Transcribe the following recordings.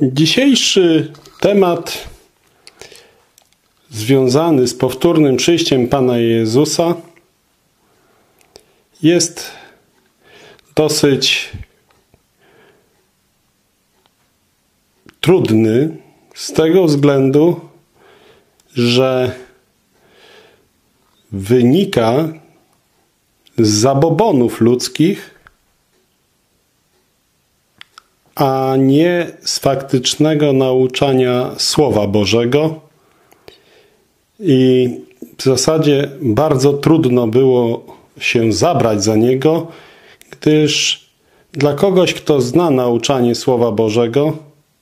Dzisiejszy temat związany z powtórnym przyjściem Pana Jezusa jest dosyć trudny z tego względu, że wynika z zabobonów ludzkich, a nie z faktycznego nauczania Słowa Bożego. I w zasadzie bardzo trudno było się zabrać za niego, gdyż dla kogoś, kto zna nauczanie Słowa Bożego,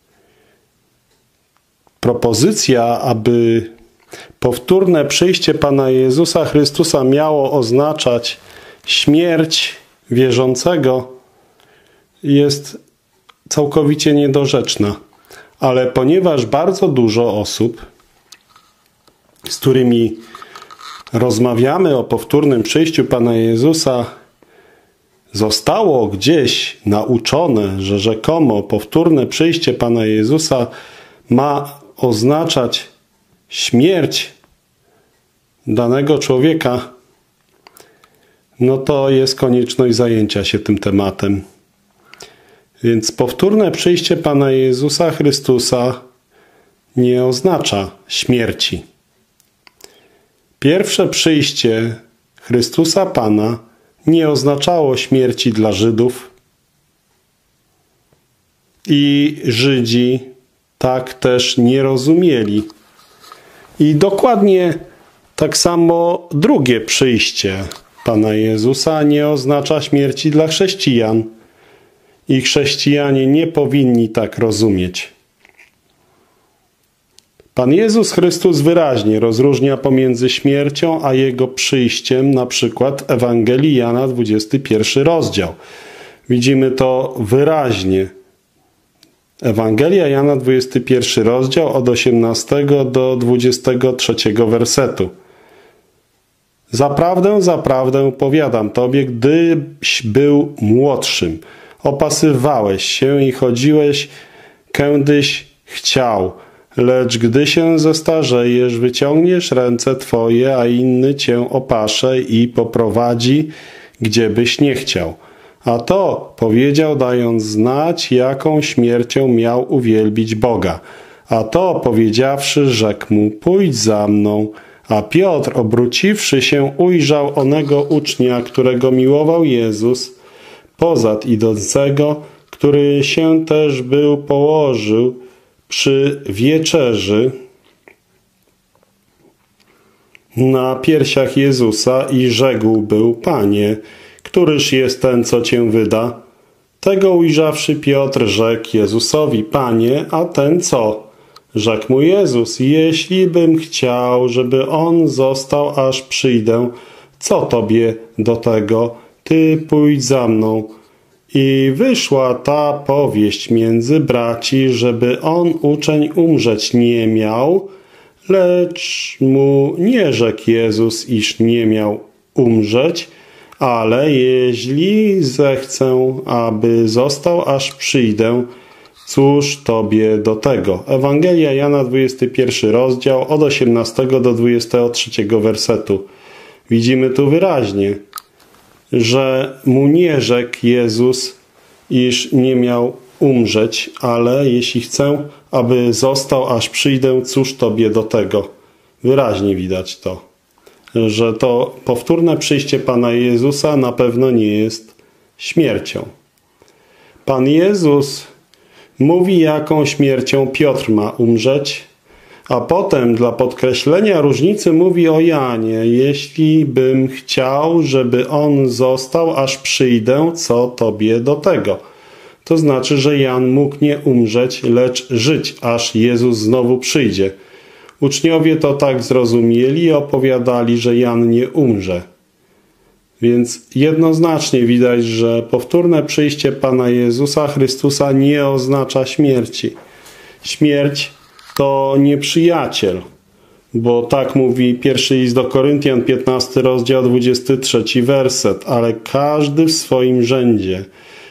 propozycja, aby powtórne przyjście Pana Jezusa Chrystusa miało oznaczać śmierć wierzącego, jest całkowicie niedorzeczna. Ale ponieważ bardzo dużo osób, z którymi rozmawiamy o powtórnym przyjściu Pana Jezusa, zostało gdzieś nauczone, że rzekomo powtórne przyjście Pana Jezusa ma oznaczać śmierć danego człowieka, no to jest konieczność zajęcia się tym tematem. Więc powtórne przyjście Pana Jezusa Chrystusa nie oznacza śmierci. Pierwsze przyjście Chrystusa Pana nie oznaczało śmierci dla Żydów i Żydzi tak też nie rozumieli. I dokładnie tak samo drugie przyjście Pana Jezusa nie oznacza śmierci dla chrześcijan. I chrześcijanie nie powinni tak rozumieć. Pan Jezus Chrystus wyraźnie rozróżnia pomiędzy śmiercią a Jego przyjściem, na przykład Ewangelii Jana, 21 rozdział. Widzimy to wyraźnie. Ewangelia Jana, 21 rozdział, od 18 do 23 wersetu. Zaprawdę, zaprawdę powiadam Tobie, gdyś był młodszym, opasywałeś się i chodziłeś, kędyś chciał, lecz gdy się zestarzejesz, wyciągniesz ręce Twoje, a inny Cię opasze i poprowadzi, gdziebyś nie chciał. A to powiedział, dając znać, jaką śmiercią miał uwielbić Boga. A to powiedziawszy, rzekł mu, pójdź za mną. A Piotr, obróciwszy się, ujrzał onego ucznia, którego miłował Jezus, pozad idącego, który się też był położył przy wieczerzy na piersiach Jezusa i rzekł był, Panie, któryż jest ten, co Cię wyda? Tego ujrzawszy Piotr rzekł Jezusowi, Panie, a ten co? Rzekł mu Jezus, jeśli bym chciał, żeby on został, aż przyjdę, co Tobie do tego? Ty pójdź za mną. I wyszła ta powieść między braci, żeby on uczeń umrzeć nie miał, lecz mu nie rzekł Jezus, iż nie miał umrzeć, ale jeśli zechcę, aby został, aż przyjdę, cóż Tobie do tego? Ewangelia Jana, 21 rozdział, od 18 do 23 wersetu. Widzimy tu wyraźnie, że mu nie rzekł Jezus, iż nie miał umrzeć, ale jeśli chcę, aby został, aż przyjdę, cóż Tobie do tego? Wyraźnie widać to, że to powtórne przyjście Pana Jezusa na pewno nie jest śmiercią. Pan Jezus mówi, jaką śmiercią Piotr ma umrzeć, a potem dla podkreślenia różnicy mówi o Janie, jeśli bym chciał, żeby on został, aż przyjdę, co Tobie do tego? To znaczy, że Jan mógł nie umrzeć, lecz żyć, aż Jezus znowu przyjdzie. Uczniowie to tak zrozumieli i opowiadali, że Jan nie umrze. Więc jednoznacznie widać, że powtórne przyjście Pana Jezusa Chrystusa nie oznacza śmierci. Śmierć to nieprzyjaciel, bo tak mówi pierwszy list do Koryntian, 15 rozdział, 23 werset. Ale każdy w swoim rzędzie.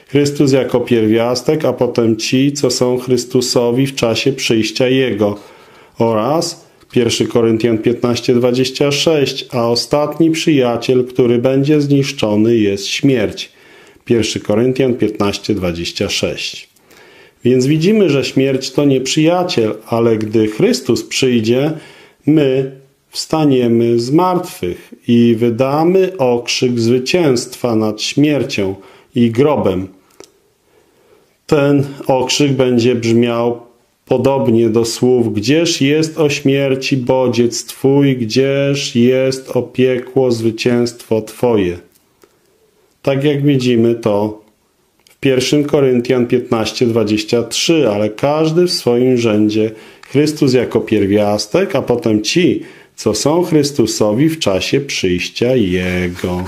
Chrystus jako pierwiastek, a potem ci, co są Chrystusowi w czasie przyjścia Jego. Oraz 1 Koryntian 15:26, a ostatni przyjaciel, który będzie zniszczony, jest śmierć. 1 Koryntian 15:26. Więc widzimy, że śmierć to nie przyjaciel, ale gdy Chrystus przyjdzie, my wstaniemy z martwych i wydamy okrzyk zwycięstwa nad śmiercią i grobem. Ten okrzyk będzie brzmiał podobnie do słów: gdzież jest o śmierci bodziec Twój, gdzież jest o piekło zwycięstwo Twoje. Tak jak widzimy to w 1 Koryntian 15:23, ale każdy w swoim rzędzie, Chrystus jako pierwiastek, a potem ci, co są Chrystusowi w czasie przyjścia Jego.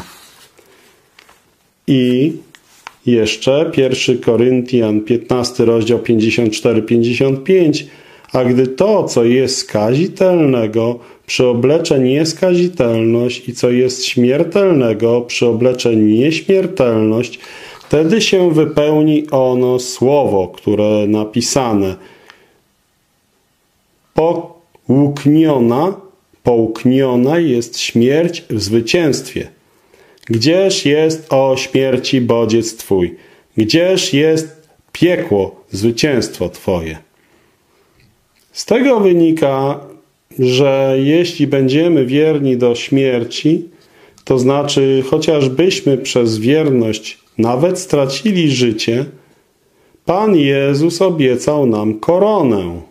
I jeszcze 1 Koryntian 15 rozdział 54-55, a gdy to, co jest skazitelnego, przyoblecze nieskazitelność i co jest śmiertelnego, przyoblecze nieśmiertelność, wtedy się wypełni ono słowo, które napisane: połkniona jest śmierć w zwycięstwie. Gdzież jest o śmierci bodziec Twój? Gdzież jest piekło zwycięstwo Twoje? Z tego wynika, że jeśli będziemy wierni do śmierci, to znaczy chociażbyśmy przez wierność nawet stracili życie, Pan Jezus obiecał nam koronę.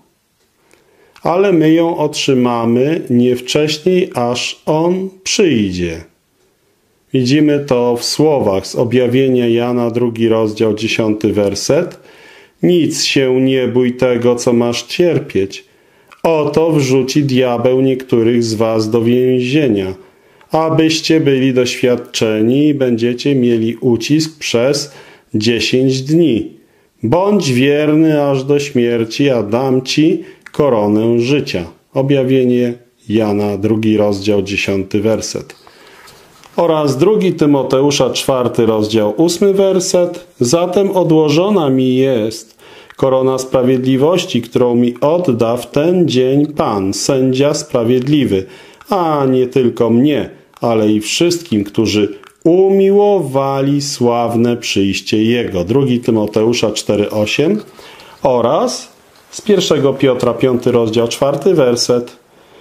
Ale my ją otrzymamy nie wcześniej, aż On przyjdzie. Widzimy to w słowach z objawienia Jana, 2 rozdział, 10 werset. Nic się nie bój tego, co masz cierpieć. Oto wrzuci diabeł niektórych z was do więzienia, abyście byli doświadczeni i będziecie mieli ucisk przez 10 dni. Bądź wierny aż do śmierci, a dam ci koronę życia. Objawienie Jana, 2 rozdział, 10 werset. Oraz 2 Tymoteusza, 4 rozdział, 8 werset. Zatem odłożona mi jest korona sprawiedliwości, którą mi odda w ten dzień Pan, sędzia sprawiedliwy, a nie tylko mnie, ale i wszystkim, którzy umiłowali sławne przyjście Jego. 2 Tymoteusza 4:8 oraz z 1 Piotra 5 rozdział 4 werset.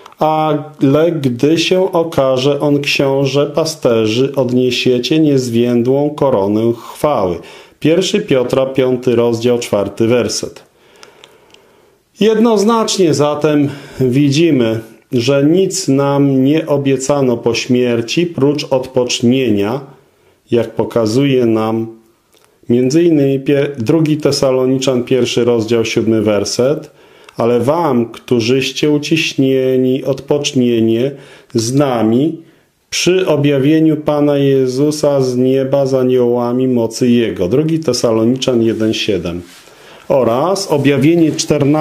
Ale gdy się okaże on książę pasterzy, odniesiecie niezwiędłą koronę chwały. 1 Piotra 5 rozdział 4 werset. Jednoznacznie zatem widzimy, że nic nam nie obiecano po śmierci, prócz odpocznienia, jak pokazuje nam m.in. 2 Tesaloniczan 1 rozdział 7 werset, ale wam, którzyście uciśnieni, odpocznienie z nami przy objawieniu Pana Jezusa z nieba z aniołami mocy Jego. 2 Tesaloniczan 1,7 oraz objawienie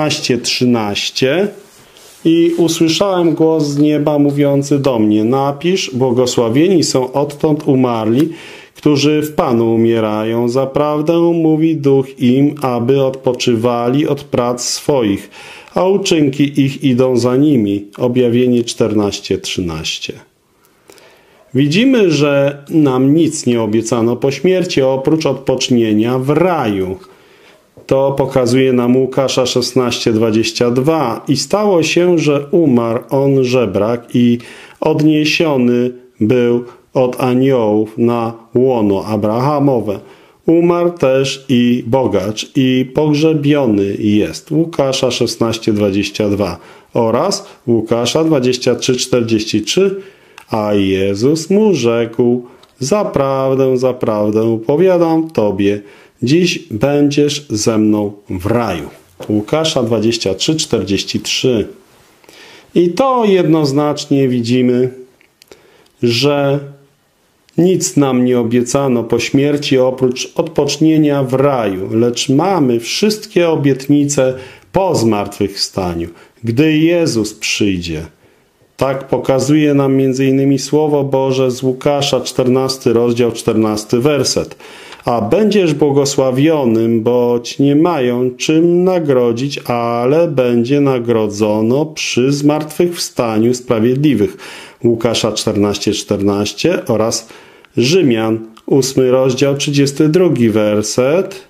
14:13 i usłyszałem głos z nieba mówiący do mnie: napisz, błogosławieni są odtąd umarli, którzy w Panu umierają. Zaprawdę mówi Duch im, aby odpoczywali od prac swoich, a uczynki ich idą za nimi. Objawienie 14:13. Widzimy, że nam nic nie obiecano po śmierci, oprócz odpocznienia w raju. To pokazuje nam Łukasza 16:22. I stało się, że umarł on żebrak i odniesiony był od aniołów na łono Abrahamowe. Umarł też i bogacz i pogrzebiony jest. Łukasza 16:22 oraz Łukasza 23:43. A Jezus mu rzekł: zaprawdę, zaprawdę powiadam Tobie, dziś będziesz ze mną w raju. Łukasza 23:43. I to jednoznacznie widzimy, że nic nam nie obiecano po śmierci oprócz odpocznienia w raju, lecz mamy wszystkie obietnice po zmartwychwstaniu, gdy Jezus przyjdzie. Tak pokazuje nam m.in. Słowo Boże z Łukasza 14 rozdział 14 werset. a będziesz błogosławionym, boć nie mają czym nagrodzić, ale będzie nagrodzono przy zmartwychwstaniu sprawiedliwych. Łukasza 14:14 oraz Rzymian 8 rozdział 32 werset,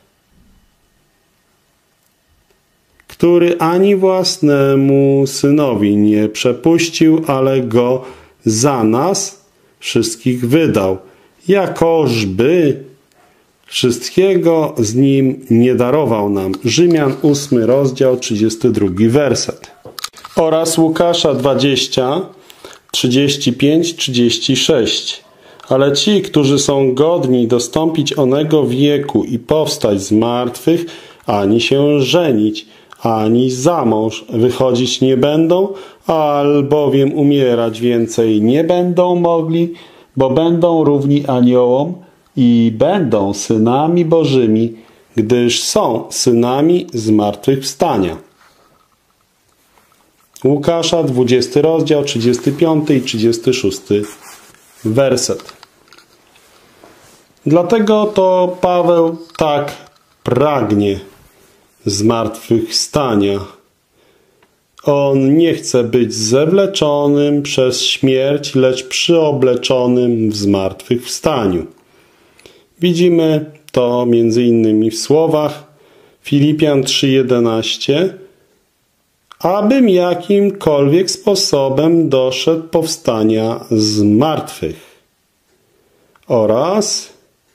który ani własnemu Synowi nie przepuścił, ale go za nas wszystkich wydał, jakożby wszystkiego z nim nie darował nam. Rzymian 8 rozdział 32 werset. Oraz Łukasza 20, 35, 36. Ale ci, którzy są godni dostąpić onego wieku i powstać z martwych, ani się żenić, ani za mąż wychodzić nie będą, albowiem umierać więcej nie będą mogli, bo będą równi aniołom i będą synami Bożymi, gdyż są synami zmartwychwstania. Łukasza 20 rozdział 35 i 36 werset. Dlatego to Paweł tak pragnie zmartwychwstania. On nie chce być zewleczonym przez śmierć, lecz przyobleczonym w zmartwychwstaniu. Widzimy to między innymi w słowach Filipian 3:11, abym jakimkolwiek sposobem doszedł powstania z martwych. Oraz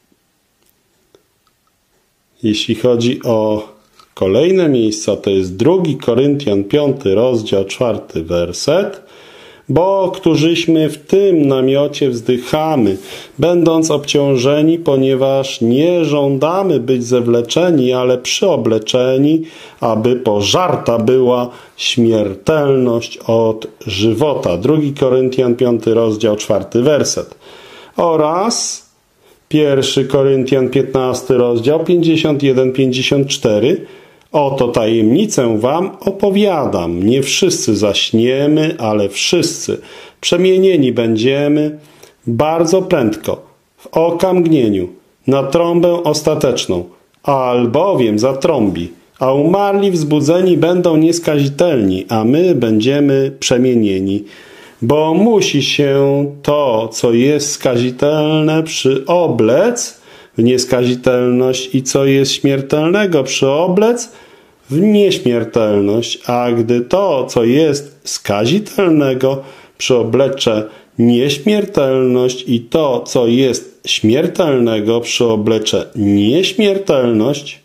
jeśli chodzi o kolejne miejsca, to jest 2 Koryntian 5 rozdział 4 werset, bo którzyśmy w tym namiocie wzdychamy, będąc obciążeni, ponieważ nie żądamy być zewleczeni, ale przyobleczeni, aby pożarta była śmiertelność od żywota. 2 Koryntian 5 rozdział 4 werset. Oraz 1 Koryntian 15 rozdział 51-54. Oto tajemnicę wam opowiadam. Nie wszyscy zaśniemy, ale wszyscy przemienieni będziemy bardzo prędko, w okamgnieniu, na trąbę ostateczną, albowiem zatrąbi, a umarli wzbudzeni będą nieskazitelni, a my będziemy przemienieni. Bo musi się to, co jest skazitelne, przyoblec w nieskazitelność i co jest śmiertelnego, przyoblec w nieśmiertelność, a gdy to, co jest skazitelnego, przyoblecze nieśmiertelność i to, co jest śmiertelnego, przyoblecze nieśmiertelność,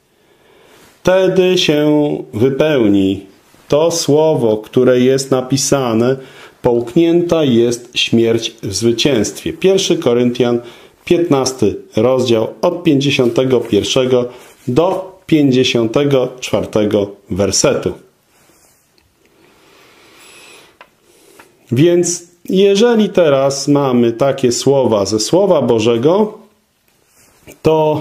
wtedy się wypełni to słowo, które jest napisane: połknięta jest śmierć w zwycięstwie. 1 Koryntian 15 rozdział od 51 do 54 wersetu. Więc jeżeli teraz mamy takie słowa ze Słowa Bożego, to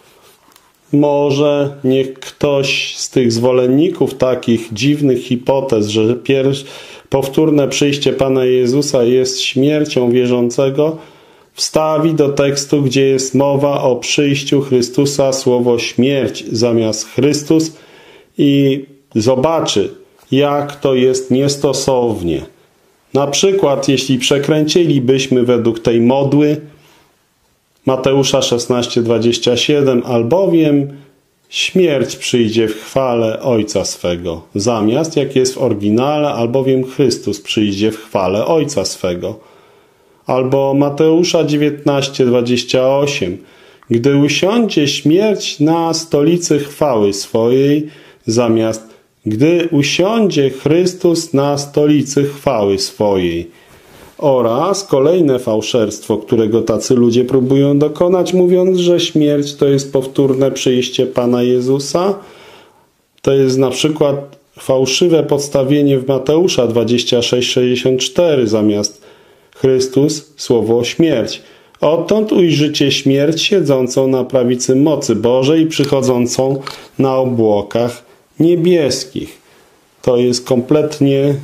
może niech ktoś z tych zwolenników takich dziwnych hipotez, że powtórne przyjście Pana Jezusa jest śmiercią wierzącego, wstawi do tekstu, gdzie jest mowa o przyjściu Chrystusa, słowo śmierć zamiast Chrystus i zobaczy, jak to jest niestosownie. Na przykład, jeśli przekręcilibyśmy według tej modły Mateusza 16:27, albowiem śmierć przyjdzie w chwale Ojca swego, zamiast, jak jest w oryginale, albowiem Chrystus przyjdzie w chwale Ojca swego. Albo Mateusza 19:28, gdy usiądzie śmierć na stolicy chwały swojej, zamiast gdy usiądzie Chrystus na stolicy chwały swojej. Oraz kolejne fałszerstwo, którego tacy ludzie próbują dokonać, mówiąc, że śmierć to jest powtórne przyjście Pana Jezusa. To jest na przykład fałszywe podstawienie w Mateusza 26:64 zamiast Chrystus, słowo śmierć. Odtąd ujrzycie śmierć siedzącą na prawicy mocy Bożej i przychodzącą na obłokach niebieskich. To jest kompletnie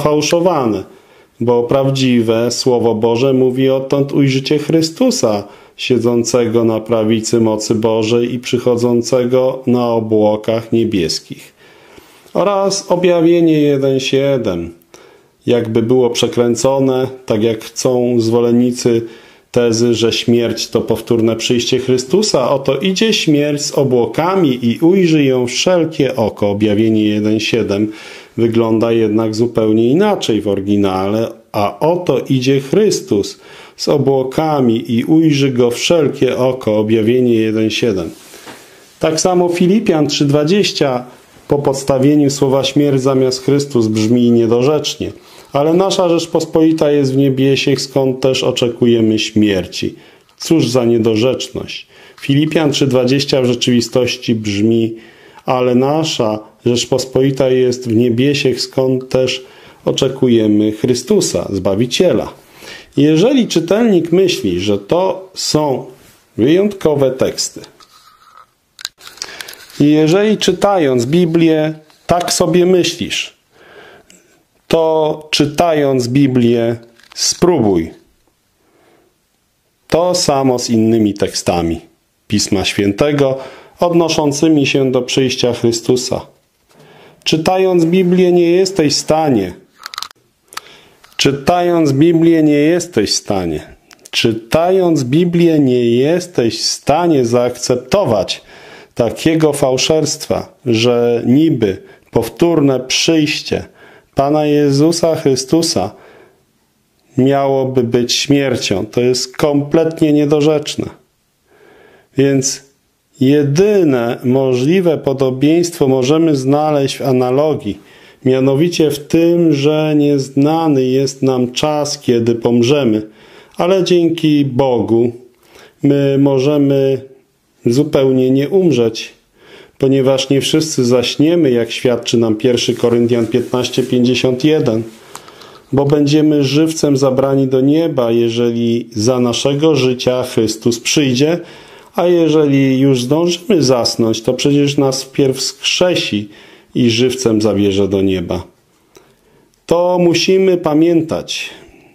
zafałszowane, bo prawdziwe Słowo Boże mówi: odtąd ujrzycie Chrystusa, siedzącego na prawicy mocy Bożej i przychodzącego na obłokach niebieskich. Oraz objawienie 1:7, jakby było przekręcone, tak jak chcą zwolennicy tezy, że śmierć to powtórne przyjście Chrystusa. Oto idzie śmierć z obłokami i ujrzy ją wszelkie oko. Objawienie 1:7 wygląda jednak zupełnie inaczej w oryginale. A oto idzie Chrystus z obłokami i ujrzy go wszelkie oko. Objawienie 1:7. Tak samo Filipian 3:20 po podstawieniu słowa śmierć zamiast Chrystus brzmi niedorzecznie. Ale nasza Rzeczpospolita jest w niebiesiech, skąd też oczekujemy śmierci. Cóż za niedorzeczność. Filipian 3:20 w rzeczywistości brzmi: ale nasza Rzeczpospolita jest w niebiesiech, skąd też oczekujemy Chrystusa, Zbawiciela. Jeżeli czytelnik myśli, że to są wyjątkowe teksty, i jeżeli czytając Biblię tak sobie myślisz, to czytając Biblię spróbuj to samo z innymi tekstami Pisma Świętego odnoszącymi się do przyjścia Chrystusa. Czytając Biblię nie jesteś w stanie Czytając Biblię nie jesteś w stanie zaakceptować takiego fałszerstwa, że niby powtórne przyjście Pana Jezusa Chrystusa miałoby być śmiercią. To jest kompletnie niedorzeczne. Więc jedyne możliwe podobieństwo możemy znaleźć w analogii, mianowicie w tym, że nieznany jest nam czas, kiedy pomrzemy, ale dzięki Bogu my możemy zupełnie nie umrzeć, ponieważ nie wszyscy zaśniemy, jak świadczy nam 1 Koryntian 15:51, bo będziemy żywcem zabrani do nieba, jeżeli za naszego życia Chrystus przyjdzie, a jeżeli już zdążymy zasnąć, to przecież nas wpierw wskrzesi i żywcem zabierze do nieba. To musimy pamiętać,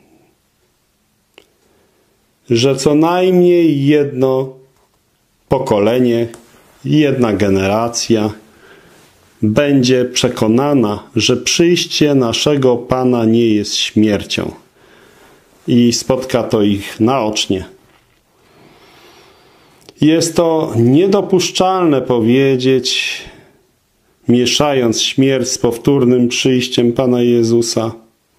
że co najmniej jedno pokolenie, jedna generacja będzie przekonana, że przyjście naszego Pana nie jest śmiercią i spotka to ich naocznie. Jest to niedopuszczalne powiedzieć, mieszając śmierć z powtórnym przyjściem Pana Jezusa.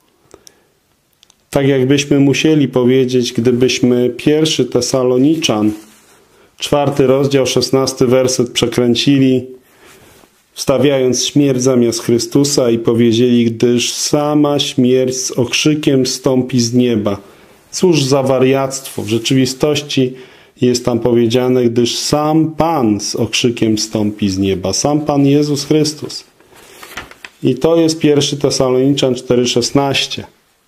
Tak jakbyśmy musieli powiedzieć, gdybyśmy 1 Tesaloniczan, 4 rozdział, 16 werset przekręcili, wstawiając śmierć zamiast Chrystusa i powiedzieli, gdyż sama śmierć z okrzykiem stąpi z nieba. Cóż za wariactwo. W rzeczywistości jest tam powiedziane, gdyż sam Pan z okrzykiem stąpi z nieba. Sam Pan Jezus Chrystus. I to jest 1 Tesaloniczan 4,16.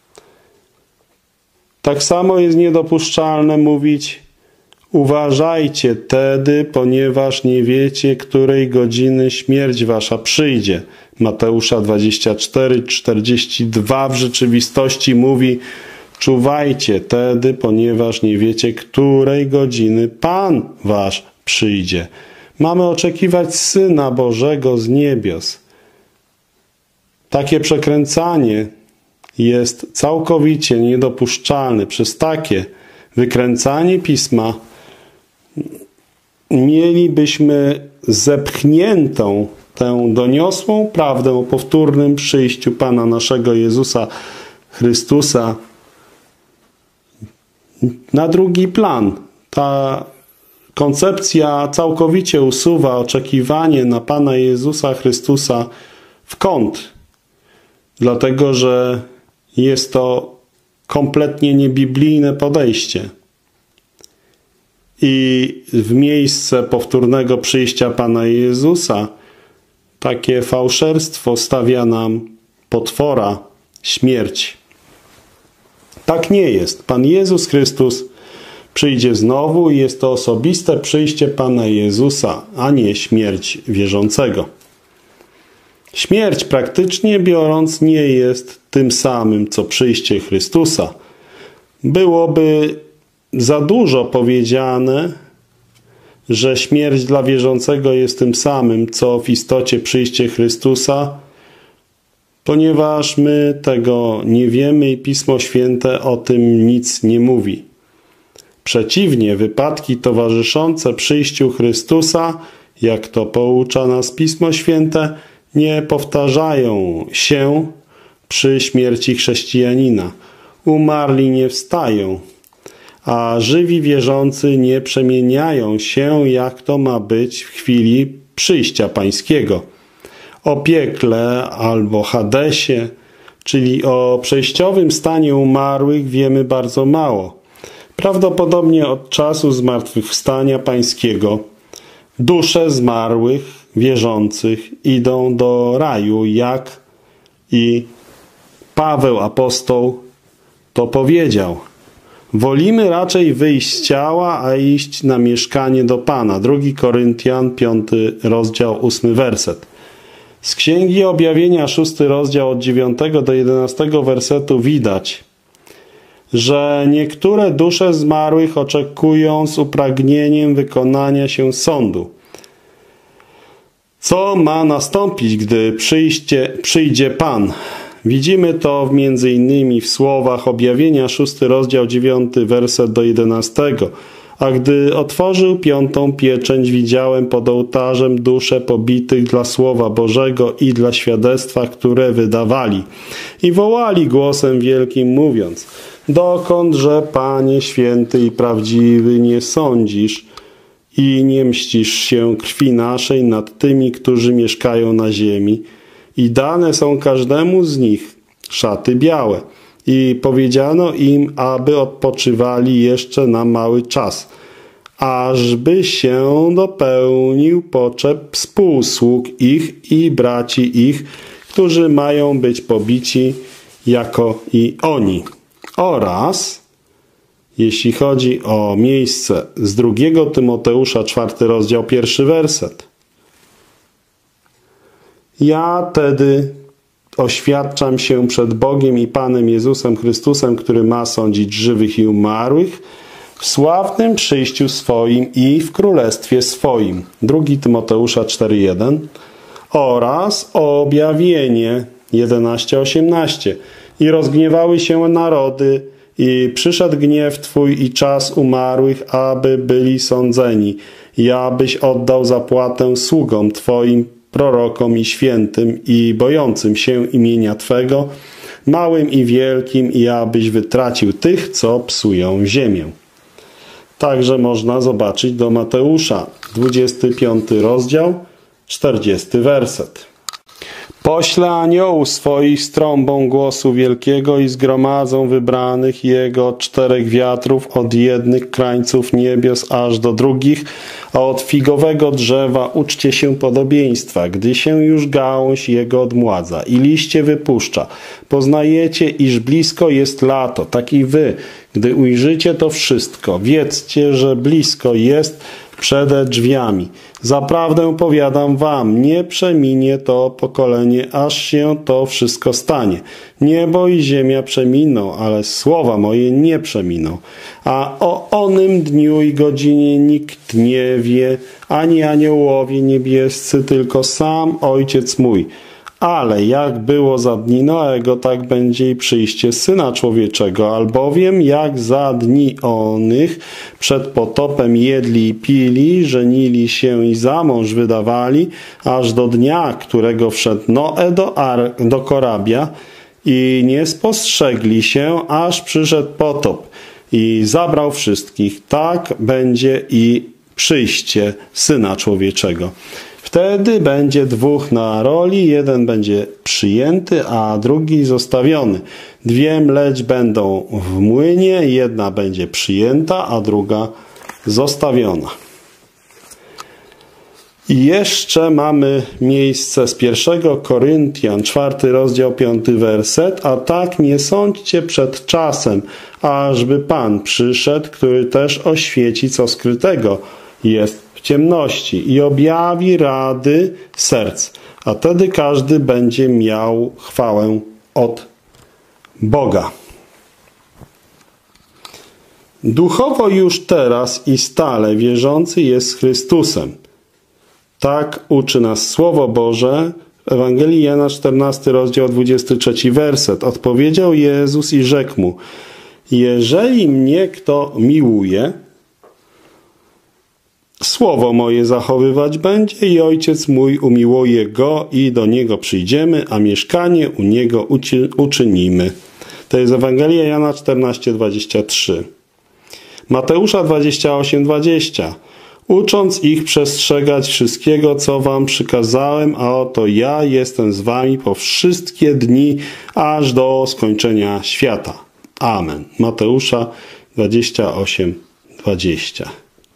Tak samo jest niedopuszczalne mówić: uważajcie tedy, ponieważ nie wiecie, której godziny śmierć wasza przyjdzie. Mateusza 24:42 w rzeczywistości mówi: czuwajcie tedy, ponieważ nie wiecie, której godziny Pan wasz przyjdzie. Mamy oczekiwać Syna Bożego z niebios. Takie przekręcanie jest całkowicie niedopuszczalne. Przez takie wykręcanie Pisma mielibyśmy zepchniętą tę doniosłą prawdę o powtórnym przyjściu Pana naszego Jezusa Chrystusa na drugi plan. Ta koncepcja całkowicie usuwa oczekiwanie na Pana Jezusa Chrystusa w kąt, dlatego że jest to kompletnie niebiblijne podejście. I w miejsce powtórnego przyjścia Pana Jezusa takie fałszerstwo stawia nam potwora, śmierć. Tak nie jest. Pan Jezus Chrystus przyjdzie znowu i jest to osobiste przyjście Pana Jezusa, a nie śmierć wierzącego. Śmierć praktycznie biorąc nie jest tym samym, co przyjście Chrystusa. Byłoby za dużo powiedziane, że śmierć dla wierzącego jest tym samym, co w istocie przyjście Chrystusa, ponieważ my tego nie wiemy i Pismo Święte o tym nic nie mówi. Przeciwnie, wypadki towarzyszące przyjściu Chrystusa, jak to poucza nas Pismo Święte, nie powtarzają się przy śmierci chrześcijanina. Umarli nie wstają, a żywi wierzący nie przemieniają się, jak to ma być w chwili przyjścia Pańskiego. O piekle albo Hadesie, czyli o przejściowym stanie umarłych, wiemy bardzo mało. Prawdopodobnie od czasu zmartwychwstania Pańskiego dusze zmarłych, wierzących idą do raju, jak i Paweł apostoł to powiedział. Wolimy raczej wyjść z ciała, a iść na mieszkanie do Pana. 2 Koryntian, 5 rozdział, 8 werset. Z Księgi Objawienia, 6 rozdział, od 9 do 11 wersetu widać, że niektóre dusze zmarłych oczekują z upragnieniem wykonania się sądu. Co ma nastąpić, gdy przyjdzie Pan? Widzimy to między innymi w słowach Objawienia, 6 rozdział, 9 werset do 11. A gdy otworzył 5. pieczęć, widziałem pod ołtarzem dusze pobitych dla Słowa Bożego i dla świadectwa, które wydawali. I wołali głosem wielkim, mówiąc: dokądże, Panie święty i prawdziwy, nie sądzisz i nie mścisz się krwi naszej nad tymi, którzy mieszkają na ziemi? I dane są każdemu z nich szaty białe. I powiedziano im, aby odpoczywali jeszcze na mały czas, ażby się dopełnił poczep współsług ich i braci ich, którzy mają być pobici jako i oni. Oraz, jeśli chodzi o miejsce z 2 Tymoteusza, 4 rozdział, 1 werset. Ja tedy oświadczam się przed Bogiem i Panem Jezusem Chrystusem, który ma sądzić żywych i umarłych, w sławnym przyjściu swoim i w królestwie swoim. 2 Tymoteusza 4:1 oraz objawienie 11:18. I rozgniewały się narody, i przyszedł gniew Twój i czas umarłych, aby byli sądzeni, i abyś oddał zapłatę sługom Twoim, prorokom i świętym i bojącym się imienia Twego, małym i wielkim, i abyś wytracił tych, co psują ziemię. Także można zobaczyć do Mateusza, 25 rozdział, 40 werset. Pośle aniołów swoich z trąbą głosu wielkiego i zgromadzą wybranych Jego od 4 wiatrów, od jednych krańców niebios aż do drugich, a od figowego drzewa uczcie się podobieństwa, gdy się już gałąź jego odmładza i liście wypuszcza. Poznajecie, iż blisko jest lato, tak i wy, gdy ujrzycie to wszystko, wiedzcie, że blisko jest przede drzwiami. Zaprawdę powiadam wam, nie przeminie to pokolenie, aż się to wszystko stanie. Niebo i ziemia przeminą, ale słowa moje nie przeminą. A o onym dniu i godzinie nikt nie wie, ani aniołowie niebiescy, tylko sam Ojciec mój. Ale jak było za dni Noego, tak będzie i przyjście Syna Człowieczego, albowiem jak za dni onych przed potopem jedli i pili, żenili się i za mąż wydawali, aż do dnia, którego wszedł Noe do korabia i nie spostrzegli się, aż przyszedł potop i zabrał wszystkich. Tak będzie i przyjście Syna Człowieczego. Wtedy będzie 2 na roli, jeden będzie przyjęty, a drugi zostawiony. 2 mleć będą w młynie, jedna będzie przyjęta, a druga zostawiona. I jeszcze mamy miejsce z 1 Koryntian, 4 rozdział, 5 werset. A tak nie sądźcie przed czasem, ażby Pan przyszedł, który też oświeci, co skrytego jest w ciemności i objawi rady serc, a wtedy każdy będzie miał chwałę od Boga. Duchowo już teraz i stale wierzący jest Chrystusem. Tak uczy nas Słowo Boże w Ewangelii Jana 14, rozdział 23, werset. Odpowiedział Jezus i rzekł mu: jeżeli mnie kto miłuje, słowo moje zachowywać będzie i Ojciec mój umiłuje go i do niego przyjdziemy, a mieszkanie u niego uczynimy. To jest Ewangelia Jana 14, 23. Mateusza 28, 20. Ucząc ich przestrzegać wszystkiego, co wam przykazałem, a oto ja jestem z wami po wszystkie dni, aż do skończenia świata. Amen. Mateusza 28, 20.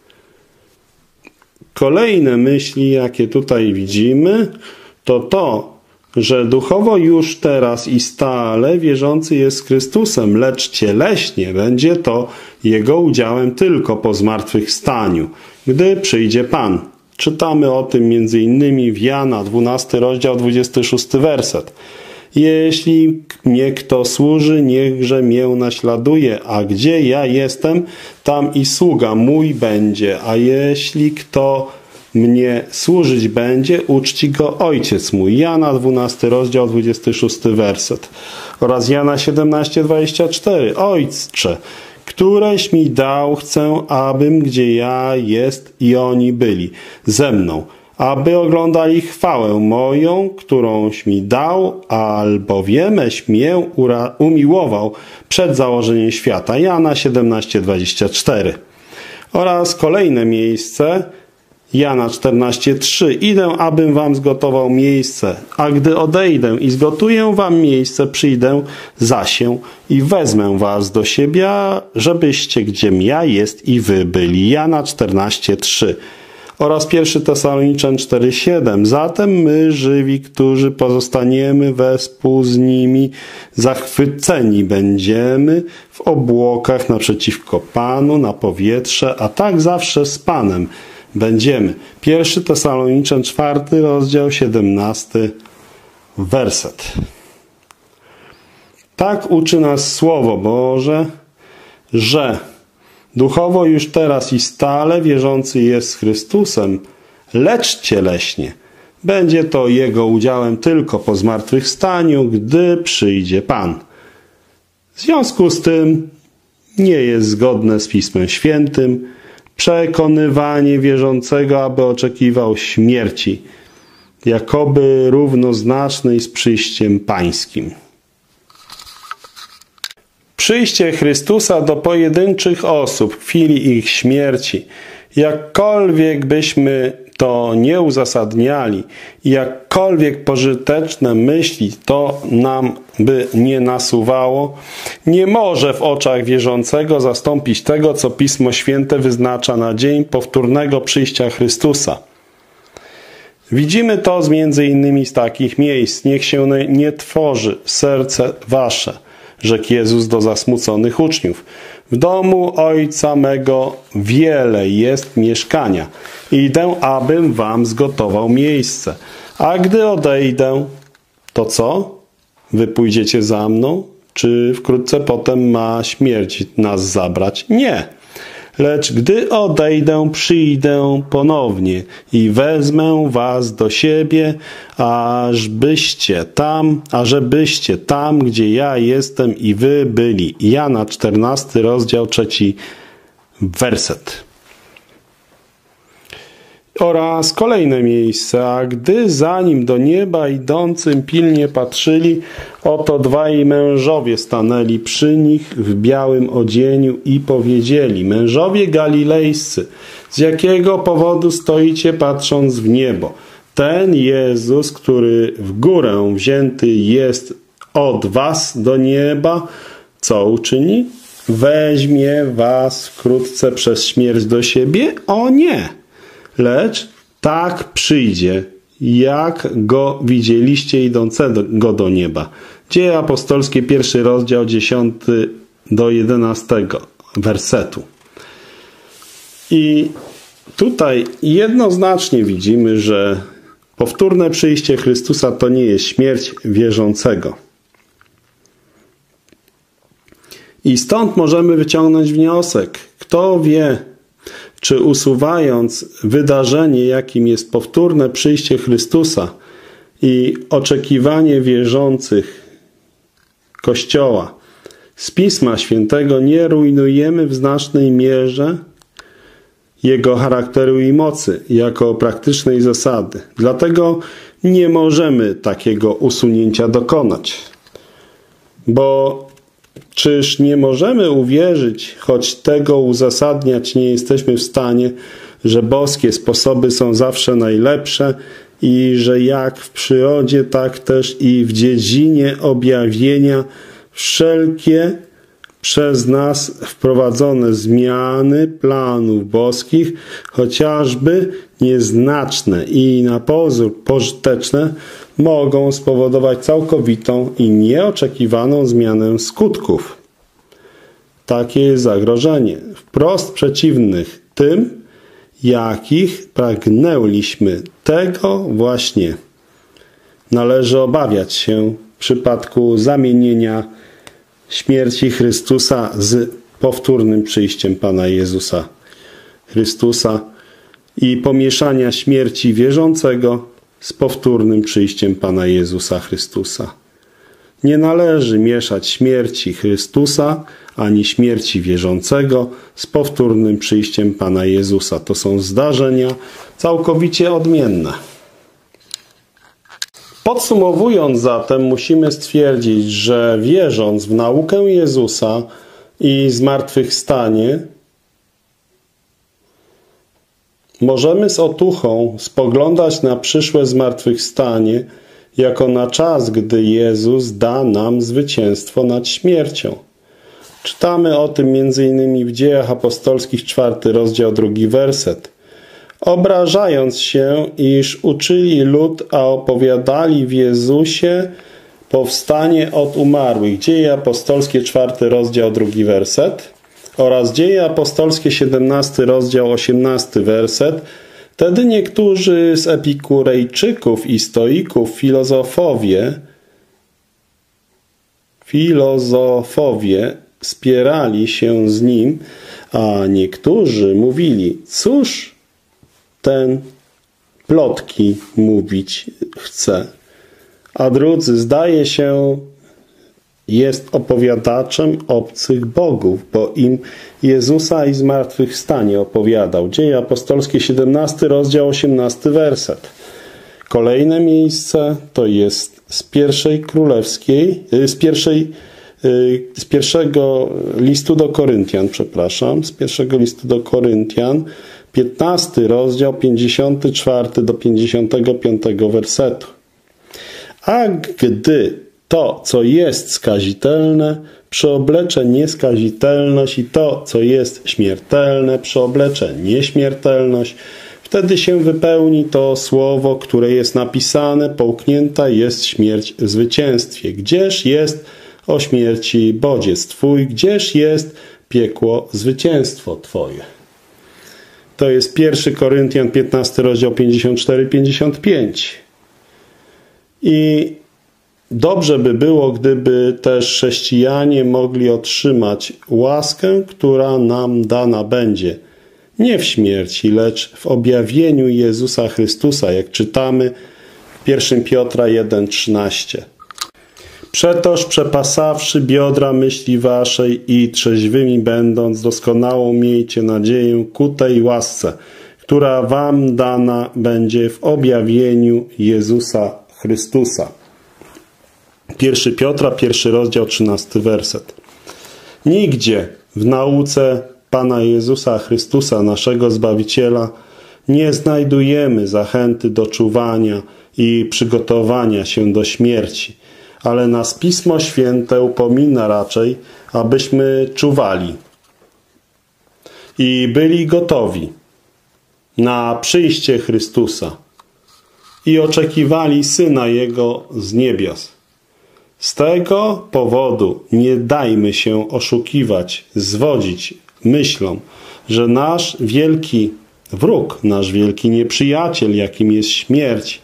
Kolejne myśli, jakie tutaj widzimy, to, że duchowo już teraz i stale wierzący jest Chrystusem, lecz cieleśnie będzie to Jego udziałem tylko po zmartwychwstaniu, gdy przyjdzie Pan. Czytamy o tym m.in. w Jana 12, rozdział 26, werset. Jeśli mnie kto służy, niechże mię naśladuje, a gdzie ja jestem, tam i sługa mój będzie, a jeśli kto mnie służyć będzie, uczci go Ojciec mój. Jana 12, rozdział 26, werset. Oraz Jana 17, 24. Ojcze, któreś mi dał, chcę, abym, gdzie ja jest i oni byli ze mną, aby oglądali chwałę moją, którąś mi dał, albowiemeś mnie umiłował przed założeniem świata. Jana 17, 24. Oraz kolejne miejsce, Jana 14:3. Idę, abym wam zgotował miejsce, a gdy odejdę i zgotuję wam miejsce, przyjdę zasię i wezmę was do siebie, żebyście gdziem ja jest i wy byli. Jana 14:3. Oraz 1 Tesaloniczan 4:7. Zatem my, żywi, którzy pozostaniemy wespół z nimi, zachwyceni będziemy w obłokach naprzeciwko Panu, na powietrze, a tak zawsze z Panem będziemy. 1 Tesaloniczan 4, rozdział 17, werset. Tak uczy nas Słowo Boże, że duchowo już teraz i stale wierzący jest Chrystusem, lecz cieleśnie będzie to Jego udziałem tylko po zmartwychwstaniu, gdy przyjdzie Pan. W związku z tym nie jest zgodne z Pismem Świętym przekonywanie wierzącego, aby oczekiwał śmierci, jakoby równoznacznej z przyjściem pańskim. Przyjście Chrystusa do pojedynczych osób w chwili ich śmierci, jakkolwiek byśmy to nie uzasadniali i jakkolwiek pożyteczne myśli to nam by nie nasuwało, nie może w oczach wierzącego zastąpić tego, co Pismo Święte wyznacza na dzień powtórnego przyjścia Chrystusa. Widzimy to między innymi z takich miejsc. Niech się nie trwoży serce wasze, rzekł Jezus do zasmuconych uczniów. W domu Ojca mego wiele jest mieszkania. Idę, abym wam zgotował miejsce. A gdy odejdę, to co? Wy pójdziecie za mną? Czy wkrótce potem ma śmierć nas zabrać? Nie. Lecz gdy odejdę, przyjdę ponownie i wezmę was do siebie, ażebyście tam, gdzie ja jestem i wy byli. Jana 14, rozdział 3, werset. Oraz kolejne miejsce. A gdy za nim do nieba idącym pilnie patrzyli, oto dwaj mężowie stanęli przy nich w białym odzieniu i powiedzieli: mężowie galilejscy, z jakiego powodu stoicie patrząc w niebo? Ten Jezus, który w górę wzięty jest od was do nieba, co uczyni? Weźmie was wkrótce przez śmierć do siebie? O nie! Lecz tak przyjdzie, jak go widzieliście idącego do nieba. Dzieje apostolskie, 1 rozdział 10 do 11 wersetu. I tutaj jednoznacznie widzimy, że powtórne przyjście Chrystusa to nie jest śmierć wierzącego. I stąd możemy wyciągnąć wniosek. Kto wie, czy usuwając wydarzenie, jakim jest powtórne przyjście Chrystusa i oczekiwanie wierzących Kościoła z Pisma Świętego, nie rujnujemy w znacznej mierze Jego charakteru i mocy jako praktycznej zasady. Dlatego nie możemy takiego usunięcia dokonać. Bo czyż nie możemy uwierzyć, choć tego uzasadniać nie jesteśmy w stanie, że boskie sposoby są zawsze najlepsze i że jak w przyrodzie, tak też i w dziedzinie objawienia wszelkie przez nas wprowadzone zmiany planów boskich, chociażby nieznaczne i na pozór pożyteczne, mogą spowodować całkowitą i nieoczekiwaną zmianę skutków. Takie jest zagrożenie, wprost przeciwnych tym, jakich pragnęliśmy. Tego właśnie należy obawiać się w przypadku zamienienia śmierci Chrystusa z powtórnym przyjściem Pana Jezusa Chrystusa i pomieszania śmierci wierzącego z powtórnym przyjściem Pana Jezusa Chrystusa. Nie należy mieszać śmierci Chrystusa ani śmierci wierzącego z powtórnym przyjściem Pana Jezusa. To są zdarzenia całkowicie odmienne. Podsumowując zatem, musimy stwierdzić, że wierząc w naukę Jezusa i zmartwychwstanie, możemy z otuchą spoglądać na przyszłe zmartwychwstanie jako na czas, gdy Jezus da nam zwycięstwo nad śmiercią. Czytamy o tym m.in. w Dziejach Apostolskich, 4 rozdział, 2 werset. Obrażając się, iż uczyli lud, a opowiadali w Jezusie powstanie od umarłych. Dzieje Apostolskie, 4 rozdział, 2 werset oraz Dzieje Apostolskie, 17 rozdział, 18 werset. Wtedy niektórzy z epikurejczyków i stoików filozofowie spierali się z nim, a niektórzy mówili, cóż ten plotki mówić chce. A drudzy, zdaje się, jest opowiadaczem obcych bogów, bo im Jezusa i zmartwychwstanie opowiadał. Dzieje Apostolskie, 17 rozdział, 18 werset. Kolejne miejsce to jest z pierwszego listu do Koryntian, z pierwszego listu do Koryntian, 15 rozdział, 54 do 55 wersetu. A gdy to, co jest skazitelne, przeoblecze nieskazitelność i to, co jest śmiertelne, przeoblecze nieśmiertelność, wtedy się wypełni to słowo, które jest napisane, połknięta jest śmierć w zwycięstwie. Gdzież jest o śmierci bodziec Twój, gdzież jest piekło zwycięstwo Twoje. To jest 1 Koryntian, 15 rozdział, 54-55. I dobrze by było, gdyby też chrześcijanie mogli otrzymać łaskę, która nam dana będzie. Nie w śmierci, lecz w objawieniu Jezusa Chrystusa, jak czytamy w 1 Piotra 1,13. Przetoż przepasawszy biodra myśli waszej i trzeźwymi będąc, doskonałą miejcie nadzieję ku tej łasce, która wam dana będzie w objawieniu Jezusa Chrystusa. 1 Piotra, 1 rozdział, 13 werset. Nigdzie w nauce Pana Jezusa Chrystusa, naszego Zbawiciela, nie znajdujemy zachęty do czuwania i przygotowania się do śmierci, ale nas Pismo Święte upomina raczej, abyśmy czuwali i byli gotowi na przyjście Chrystusa i oczekiwali Syna Jego z niebios. Z tego powodu nie dajmy się oszukiwać, zwodzić myślą, że nasz wielki wróg, nasz wielki nieprzyjaciel, jakim jest śmierć,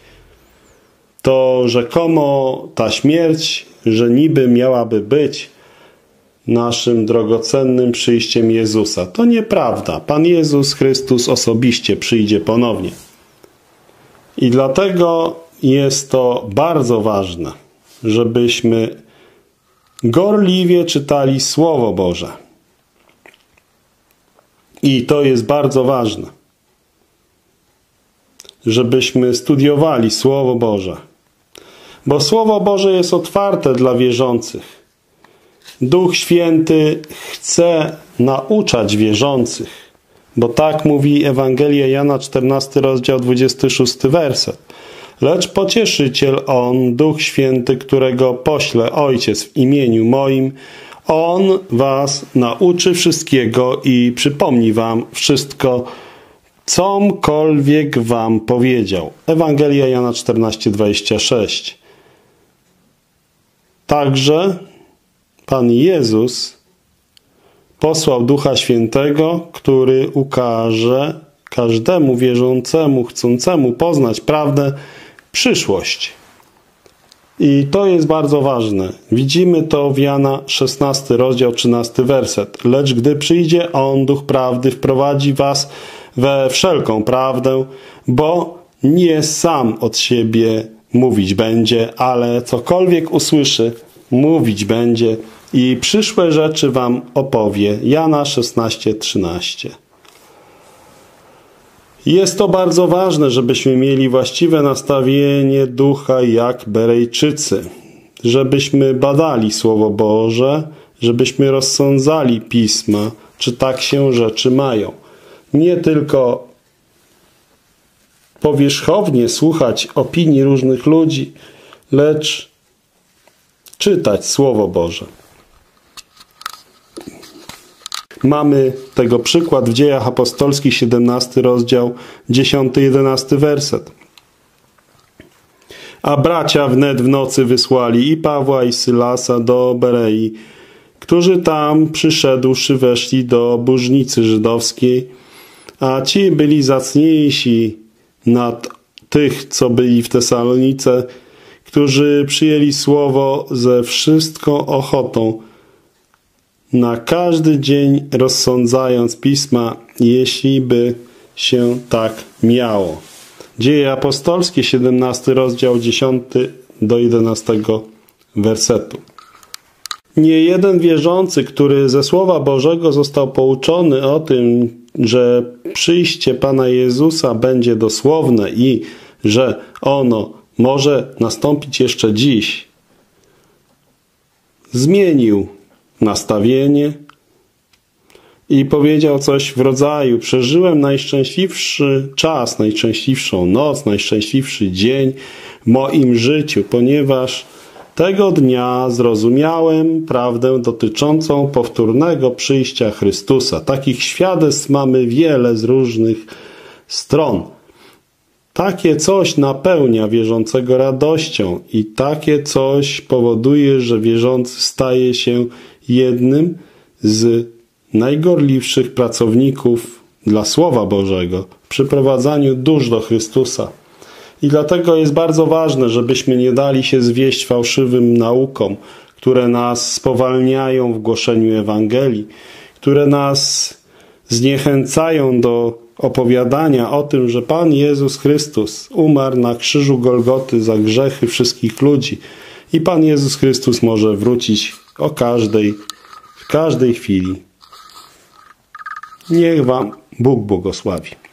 to rzekomo ta śmierć, że niby miałaby być naszym drogocennym przyjściem Jezusa. To nieprawda. Pan Jezus Chrystus osobiście przyjdzie ponownie. I dlatego jest to bardzo ważne, żebyśmy gorliwie czytali Słowo Boże. I to jest bardzo ważne, żebyśmy studiowali Słowo Boże. Bo Słowo Boże jest otwarte dla wierzących. Duch Święty chce nauczać wierzących, bo tak mówi Ewangelia Jana, 14 rozdział, 26 werset. Lecz pocieszyciel On, Duch Święty, którego pośle Ojciec w imieniu moim, On was nauczy wszystkiego i przypomni wam wszystko, comkolwiek wam powiedział. Ewangelia Jana 14:26. Także Pan Jezus posłał Ducha Świętego, który ukaże każdemu wierzącemu, chcącemu poznać prawdę, przyszłość. I to jest bardzo ważne. Widzimy to w Jana 16 rozdział 13 werset. Lecz gdy przyjdzie On, Duch Prawdy, wprowadzi was we wszelką prawdę, bo nie sam od siebie mówić będzie, ale cokolwiek usłyszy, mówić będzie i przyszłe rzeczy wam opowie. Jana 16:13. Jest to bardzo ważne, żebyśmy mieli właściwe nastawienie ducha jak Berejczycy, żebyśmy badali Słowo Boże, żebyśmy rozsądzali Pisma, czy tak się rzeczy mają. Nie tylko powierzchownie słuchać opinii różnych ludzi, lecz czytać Słowo Boże. Mamy tego przykład w Dziejach Apostolskich, 17 rozdział, 10-11 werset. A bracia wnet w nocy wysłali i Pawła i Sylasa do Berei, którzy tam przyszedłszy weszli do bożnicy żydowskiej, a ci byli zacniejsi nad tych, co byli w Tesalonice, którzy przyjęli słowo ze wszystką ochotą, na każdy dzień rozsądzając Pisma, jeśli by się tak miało. Dzieje apostolskie, 17 rozdział, 10-11 wersetu. Nie jeden wierzący, który ze Słowa Bożego został pouczony o tym, że przyjście Pana Jezusa będzie dosłowne i że ono może nastąpić jeszcze dziś, zmienił nastawienie i powiedział coś w rodzaju: przeżyłem najszczęśliwszy czas, najszczęśliwszą noc, najszczęśliwszy dzień w moim życiu, ponieważ tego dnia zrozumiałem prawdę dotyczącą powtórnego przyjścia Chrystusa. Takich świadectw mamy wiele z różnych stron. Takie coś napełnia wierzącego radością i takie coś powoduje, że wierzący staje się jednym z najgorliwszych pracowników dla Słowa Bożego w przyprowadzaniu dusz do Chrystusa. I dlatego jest bardzo ważne, żebyśmy nie dali się zwieść fałszywym naukom, które nas spowalniają w głoszeniu Ewangelii, które nas zniechęcają do opowiadania o tym, że Pan Jezus Chrystus umarł na krzyżu Golgoty za grzechy wszystkich ludzi i Pan Jezus Chrystus może wrócić w każdej chwili. Niech wam Bóg błogosławi.